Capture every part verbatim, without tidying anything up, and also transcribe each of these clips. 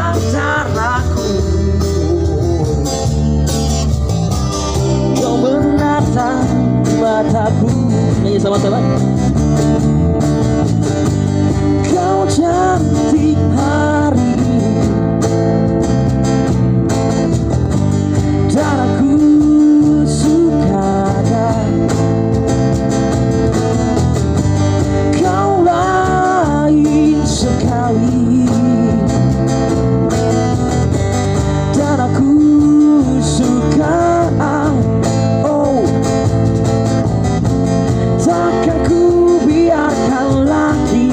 antaraku. Kau menatap mataku. Nyanyi sama-sama. Kau cantik hari ini, dan aku suka. Kau lain sekali, dan aku suka. Oh, takkan ku biarkan lagi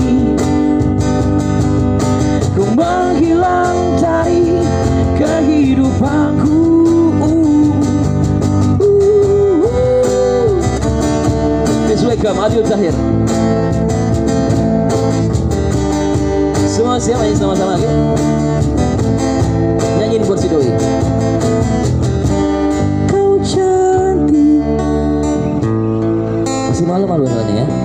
kau menghilang dari kehidupanku. Please welcome Adil Zahir. Semua siap aja sama-sama, okay? Nyanyiin buat si Doi. Kau cantik. Masih malu-malu soalnya ya.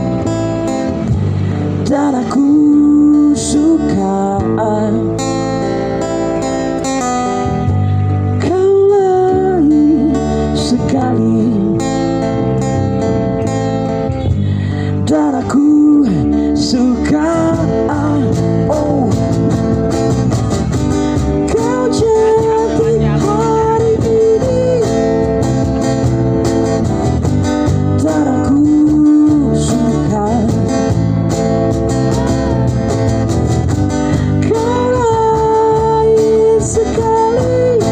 Dan aku suka. Kau lain sekali, dan aku suka. Oh, kau cantik hari ini, dan aku suka. Kau lain sekali,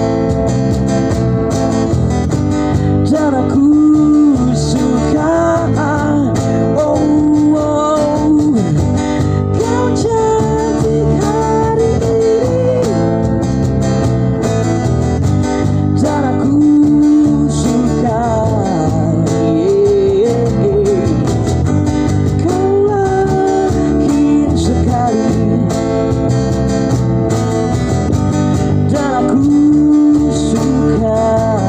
dan aku suka. Oh, oh, kau cantik hari ini, dan aku suka. Yeah. Kau lain sekali, dan aku suka.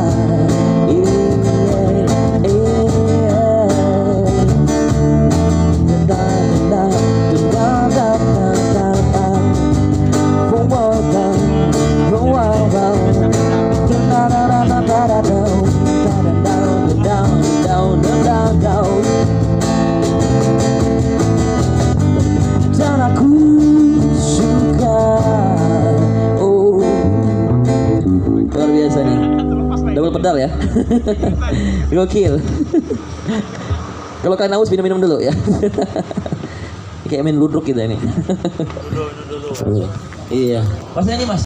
Dan aku suka. Oh, luar biasa nih, double pedal ya. Gokil. Kalau kalian haus minum-minum dulu ya. Kayak main ludruk kita ini. Dulu, dulu, dulu. Iya. Pas nyanyi mas.